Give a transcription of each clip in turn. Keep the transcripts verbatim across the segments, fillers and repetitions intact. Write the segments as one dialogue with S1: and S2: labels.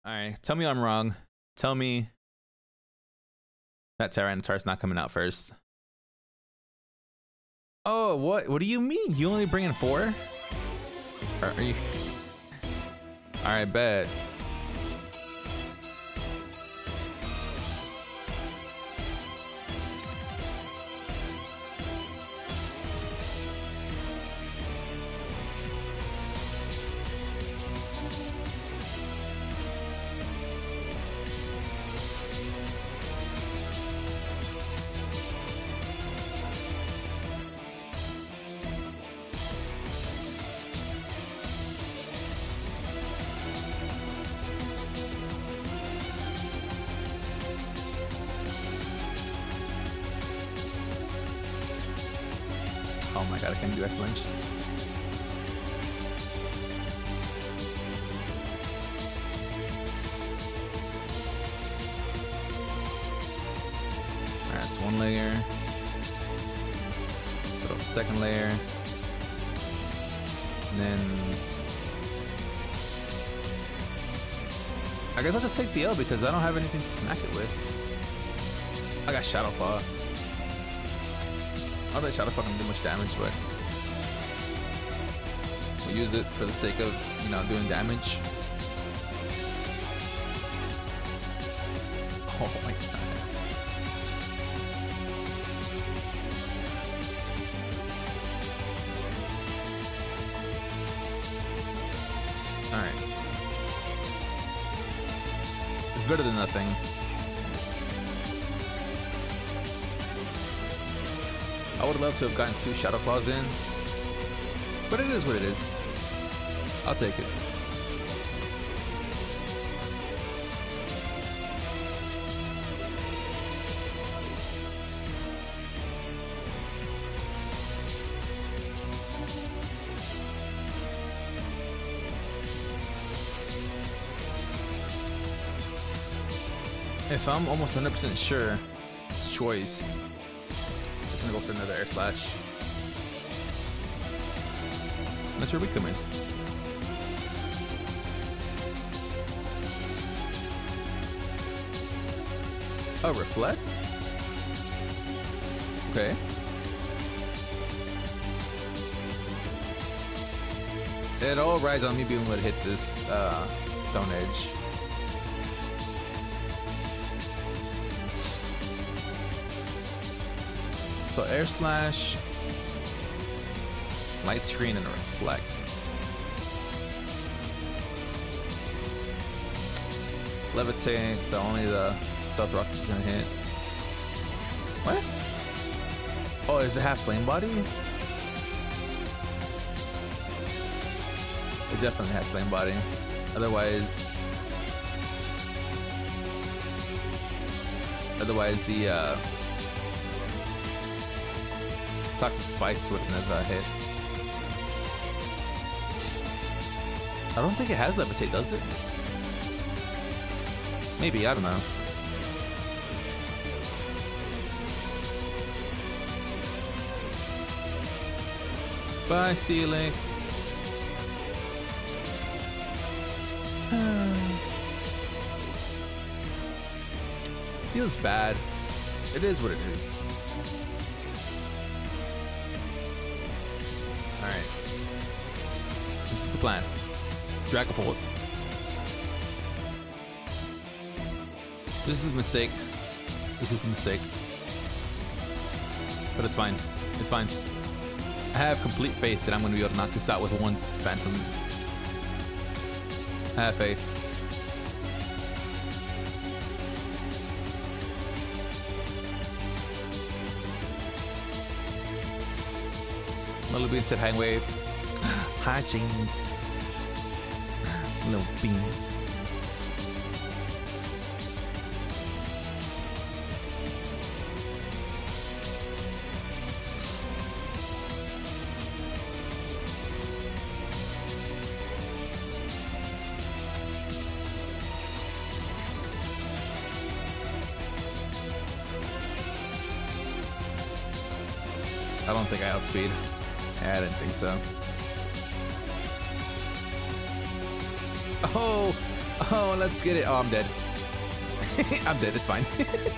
S1: Alright, tell me I'm wrong. Tell me that Tyranitar's not coming out first. Oh, what? What do you mean? You only bring in four? Are, are you? Alright, bet. Oh my god, I can't do that flinch. Alright, that's one layer. Put up a second layer. And then I guess I'll just take the L because I don't have anything to smack it with. I got Shadow Claw. I don't think Shadow Claw can do much damage, but we'll use it for the sake of, you know, doing damage. Oh my god. Alright. It's better than nothing. I would love to have gotten two Shadow Claws in, but it is what it is. I'll take it. If I'm almost one hundred percent sure it's choice, it's gonna go for another air slash. That's where we come in. Oh, reflect? Okay. It all rides on me being able to hit this uh, stone edge. So air slash, light screen, and a reflect. Levitate, so only the stealth rocks is gonna hit. What? Oh, is it half flame body? It definitely has flame body. Otherwise, otherwise the uh, Taco Spice wouldn't have uh, hit. I don't think it has levitate, does it? Maybe, I don't know. Bye, Steelix. Feels bad. It is what it is. Alright. This is the plan. Dragapult. This is the mistake. This is the mistake. But it's fine. It's fine. I have complete faith that I'm going to be able to knock this out with one Phantom. I have faith. Little Bean said hi, wave. Hi, James. Little Bean. I don't think I outspeed. Yeah, I didn't think so. Oh, Oh, let's get it. Oh, I'm dead. I'm dead. It's fine.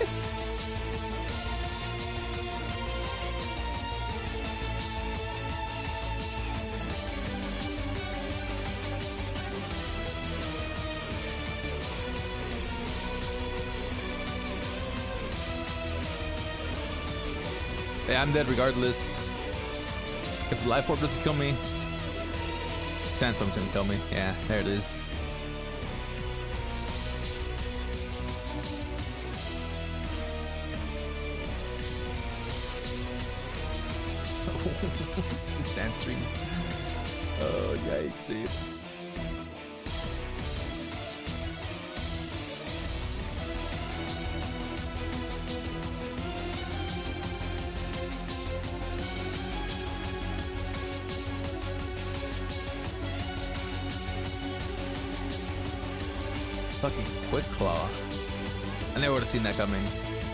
S1: Yeah, I'm dead regardless. If the life orb doesn't kill me, Sandstorm's gonna kill me. Yeah, there it is. Sandstream. Oh, yikes, dude. Fucking quick claw. I never would have seen that coming.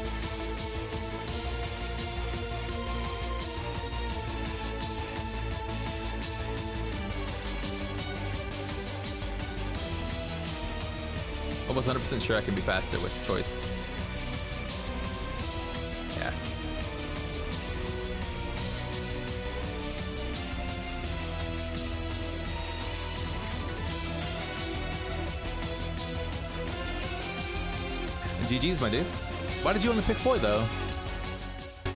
S1: Almost one hundred percent sure I can be faster with choice. Yeah. G G's, my dude. Why did you only pick four, though?